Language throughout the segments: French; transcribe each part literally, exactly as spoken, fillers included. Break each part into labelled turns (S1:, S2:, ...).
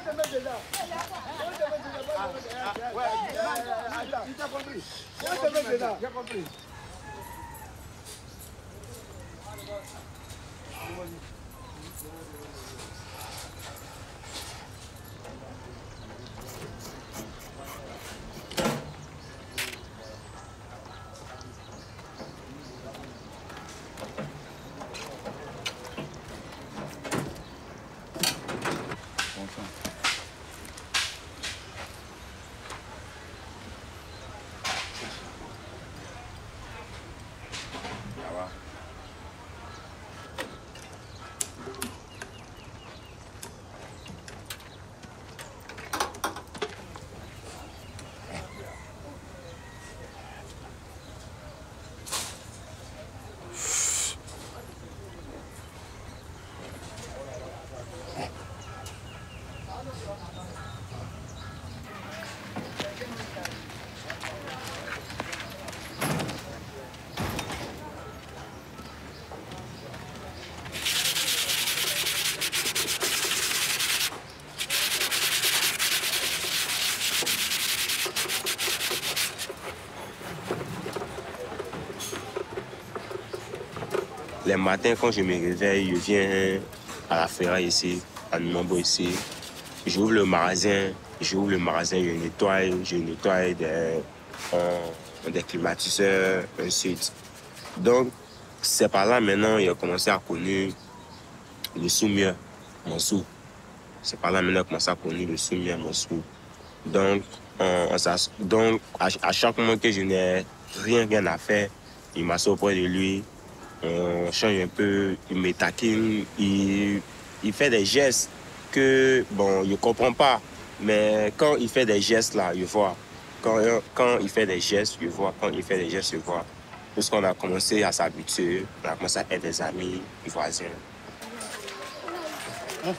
S1: J'ai compris.
S2: Les matins, quand je me réveille, je viens à la ferraille ici, à Anoumabo ici. J'ouvre le magasin, j'ouvre le magasin, je nettoie, je nettoie des, euh, des climatiseurs, ainsi de suite. Donc, c'est par là maintenant qu'il a commencé à connaître le sous-mieux, mon sou. C'est par là maintenant qu'il a commencé à connaître le sous-mieux, mon sou. Donc, euh, ça, donc à, à chaque moment que je n'ai rien, rien à faire, il m'assoit auprès de lui. On change un peu, il me taquine, il, il fait des gestes que, bon, je ne comprends pas. Mais quand il fait des gestes là, je vois. Quand, quand il fait des gestes, je vois. Quand il fait des gestes, je vois. Puisqu'on a commencé à s'habituer, on a commencé à être des amis, des voisins. Hein?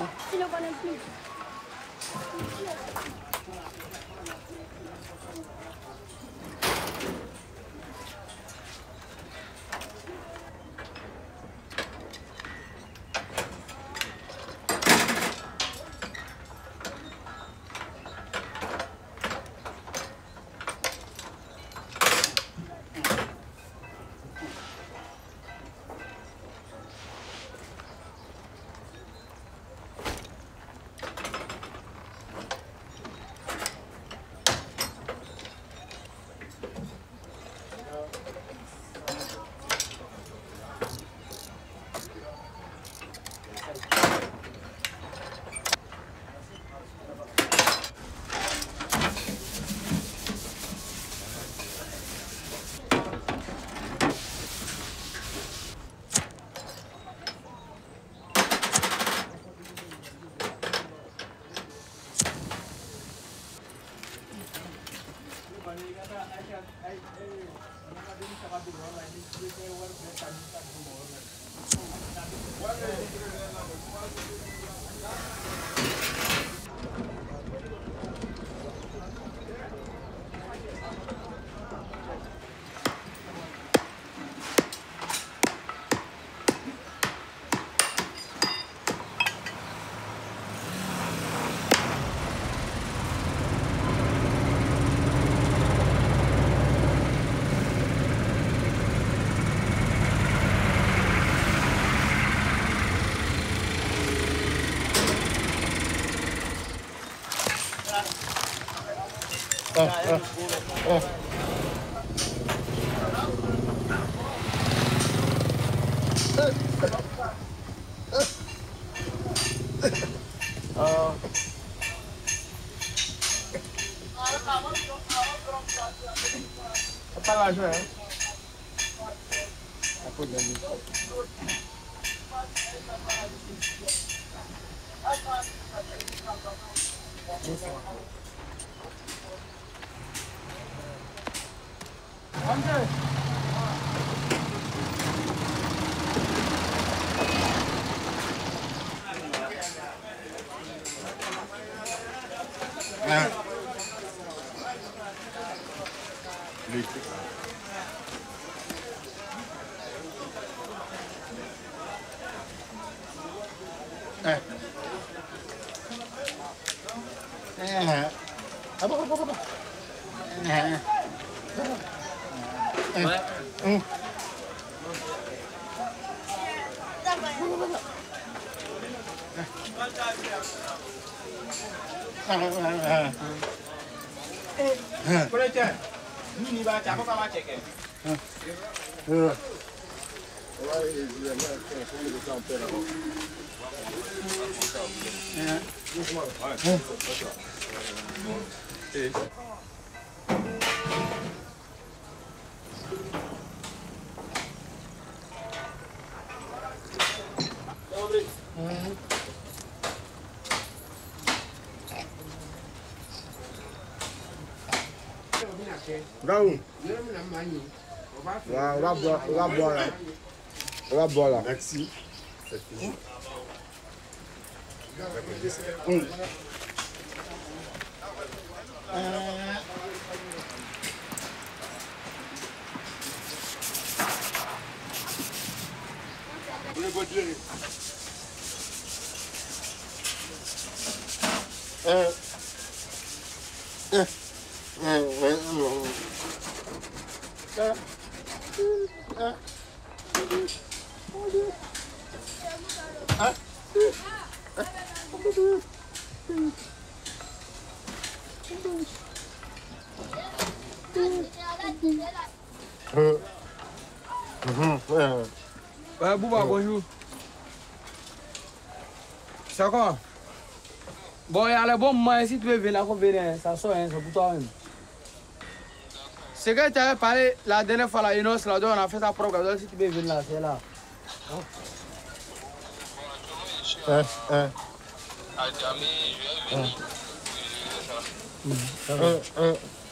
S2: Ah, ah, ah. Ah. Pas la joie, hein? À peu de nuit. Ah. Ah.
S1: Ah bon, bon, bon. Ouais. Hum.
S3: Bravo. Voilà, on va boire, on va boire là. On va boire là.
S1: Merci.
S3: Mmh. Euh. Euh.
S4: Ouais, Bouba, bonjour. C'est quoi? Bon, il y a le bon moment, si tu veux venir, venir, ça sort, hein, c'est pour toi-même. C'est que tu avais parlé la dernière fois, la Inos, là, on a fait ta propre, donc si tu veux venir là, c'est là.
S3: Hein, hein.
S5: À Djamé, je vais venir.
S3: Hein, hein.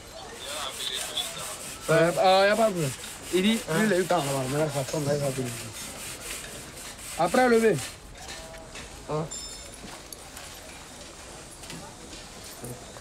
S4: Il n'y a pas de problème. Il dit, lui, il a eu le temps là-bas, mais là, ça tombe, là, il va venir. Après, lever.
S3: Hein.